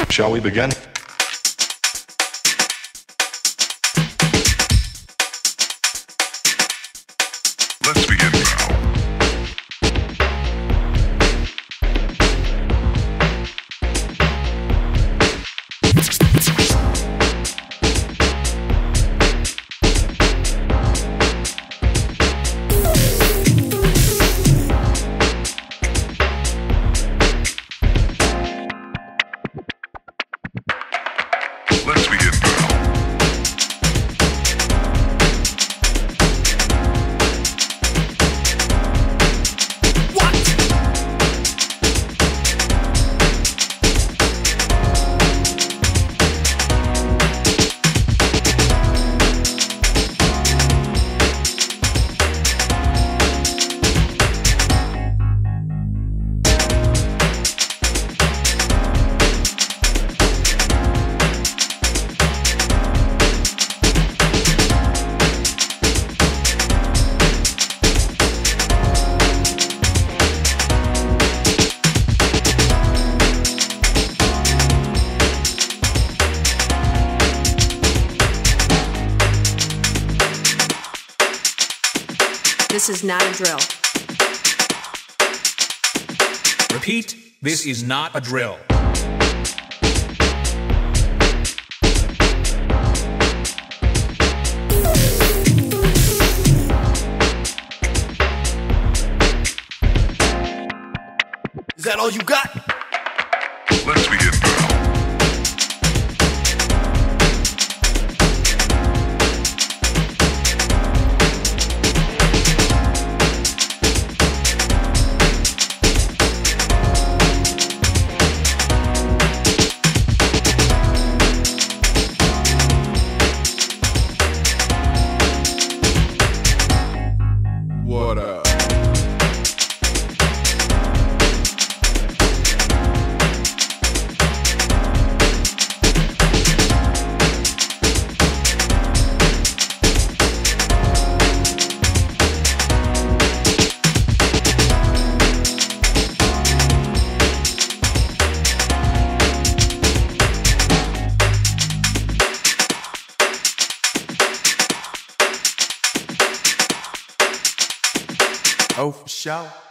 Shall we begin? Let's begin now. Let's begin now. This is not a drill. Repeat, this is not a drill. Is that all you got? Let's begin now. What up? Oh, for sure.